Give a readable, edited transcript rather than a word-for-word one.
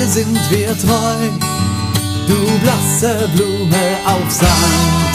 sind wir treu, du blasse Blume auf Sand.